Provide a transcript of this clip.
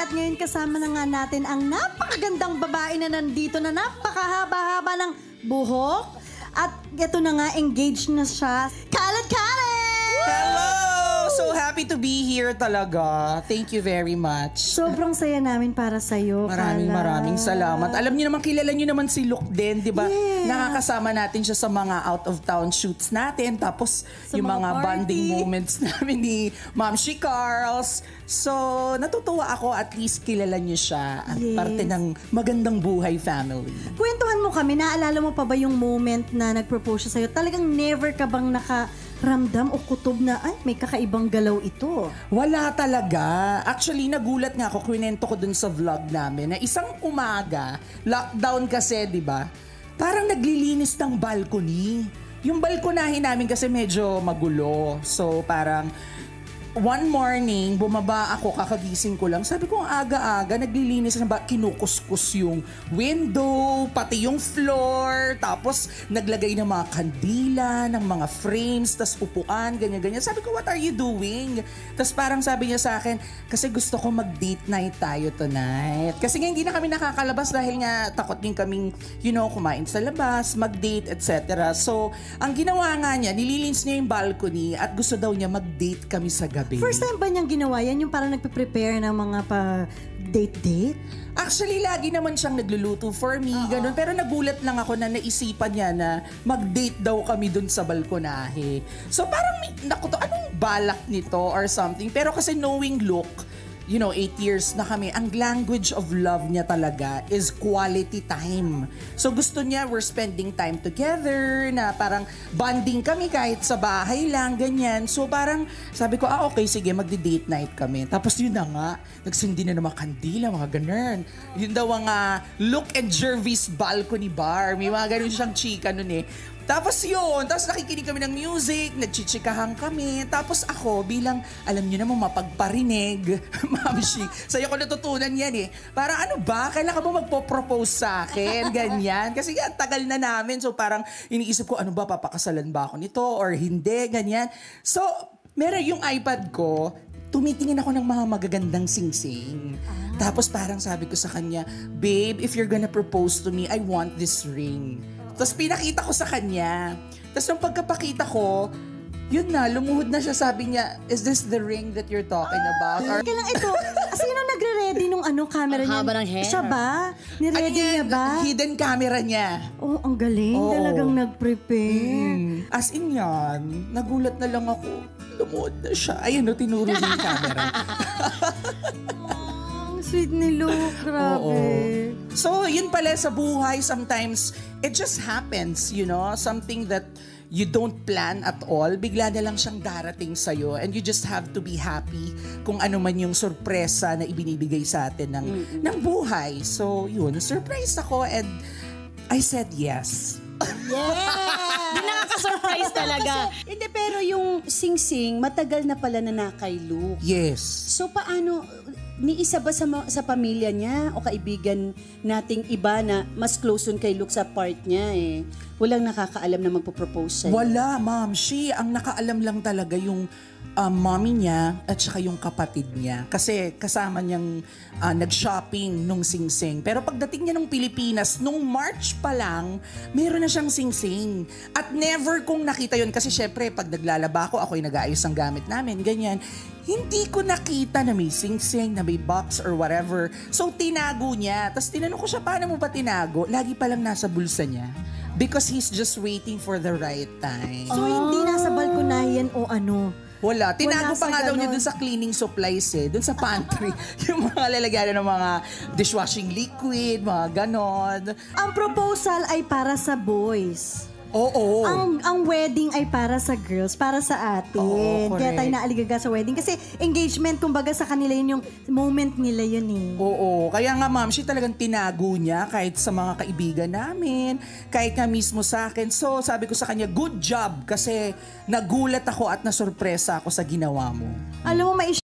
at ngayon kasama na nga natin ang napakagandang babae na nandito na napakahaba-haba ng buhok. At ito na nga, engaged na siya. Kalat Karen! Hello! So happy to be here talaga. Thank you very much. Sobrang saya namin para sa'yo, Maraming salamat. Alam niyo naman, kilala niyo naman si Luke din, di ba? Yes. Nakakasama natin siya sa mga out-of-town shoots natin. Tapos Sa yung mga mga party. bonding moments namin ni Ma'am She Carls. So, natutuwa ako at least kilala niyo siya at Yes. parte ng magandang buhay family. Kwentuhan mo kami, naalala mo pa ba yung moment na nag-propose siya sa'yo? Talagang never ka bang nakaramdam o kutob na, ay, may kakaibang galaw ito? Wala talaga. Actually, nagulat nga ako, kwento ko dun sa vlog namin na isang umaga, lockdown kasi, di ba? Parang naglilinis ng balcony. Yung balkonahin namin kasi medyo magulo. So, parang one morning, bumaba ako, kakagising ko lang. Sabi ko, ang aga-aga, naglilinis na ba, kinukuskus yung window, pati yung floor, tapos naglagay ng mga kandila, ng mga frames, tas upuan, ganyan-ganyan. Sabi ko, what are you doing? Tas parang sabi niya sa akin, kasi gusto ko mag-date night tayo tonight. Kasi nga hindi na kami nakakalabas dahil nga takot din kaming, kumain sa labas, mag-date, etc. So, ang ginawa nga niya, nililinis niya yung balcony at gusto daw niya mag-date kami sa gabi. First time ba niyang ginawa yan? Yung parang nagpe-prepare ng mga pa-date-date? Actually, lagi naman siyang nagluluto for me, ganun. Pero nagulat lang ako na naisipan niya na mag-date daw kami dun sa balkonahe. So parang, anong balak nito or something? Pero kasi knowing Luke, 8 years na kami, ang language of love niya talaga is quality time. So gusto niya, we're spending time together, na parang bonding kami kahit sa bahay lang, ganyan. So parang sabi ko, okay, sige, magdi-date night kami. Tapos yun na nga, nagsindi na ng mga kandila, mga ganun. Yun daw ang Luke and Jervis balcony bar. May mga ganun siyang chika nun eh. Tapos nakikinig kami ng music, nagchichikahan kami. Tapos ako bilang, alam niyo naman, mapagparinig, Ma'am She, sa'yo ko natutunan yan eh. Parang ano ba, kailan ka ba magpo-propose sa akin? Ganyan. Kasi nga, tagal na namin. So parang iniisip ko, ano ba, papakasalan ba ako nito or hindi, ganyan. So, meron yung iPad ko, tumitingin ako ng mga magagandang sing-sing. Tapos parang sabi ko sa kanya, babe, if you're gonna propose to me, I want this ring. Tapos pinakita ko sa kanya. Tapos nung pagkapakita ko, yun na, lumuhod na siya. Sabi niya, is this the ring that you're talking about? Or, Kailang ito, sino nagre-ready nung camera niya? haba ng hair. Siya ba? Niready niya ba? Hidden camera niya. Oh, ang galing. Oo. Talagang nag-prepare. As in yan, nagulat na lang ako. Lumuhod na siya. Ayun, tinuro niya yung camera. Ang sweet ni Luke, grabe. Oo. So, yun pala sa buhay, sometimes it just happens, something that you don't plan at all. Bigla na lang siyang darating sa'yo and you just have to be happy kung ano man yung sorpresa na ibinibigay sa atin ng buhay. So, yun, surprised ako and I said yes. Yeah! Nakaka-surprise talaga. Hindi, pero yung sing-sing, matagal na pala na kay Luke. Yes. So, paano, ni isa ba sa pamilya niya o kaibigan nating iba na mas close dun kay Luke sa part niya eh? Walang nakakaalam na magpo-propose sa'yo? Wala, Ma'am. Ang nakaalam lang talaga yung mommy niya at saka yung kapatid niya. Kasi kasama niyang nag-shopping nung sing-sing. Pero pagdating niya ng Pilipinas, nung March pa lang, meron na siyang sing-sing. At never kong nakita yun. Kasi syempre, pag naglalaba ako yung nag-aayos ng gamit namin, ganyan. Hindi ko nakita na may sing-sing, na may box or whatever. So, tinago niya. Tapos tinanong ko siya, paano mo ba tinago? Lagi palang nasa bulsa niya. Because he's just waiting for the right time. So, hindi nasa balkonahe yan o ano? Wala. Tinago Wala pa sa nga daw niya ganon. dun sa cleaning supplies dun sa pantry. Yung mga lalagyan ng mga dishwashing liquid, mga ganon. Ang proposal ay para sa boys. Oo. Ang wedding ay para sa girls, para sa atin. Oo, Kaya tayo correct. naaligaga sa wedding. Kasi engagement, kumbaga sa kanila yun yung moment nila yun eh. Oo. Kaya nga, Ma'am, siya talagang tinago niya kahit sa mga kaibigan namin, kahit nga mismo sa akin. So, sabi ko sa kanya, good job kasi nagulat ako at nasurpresa ako sa ginawa mo. Alam mo,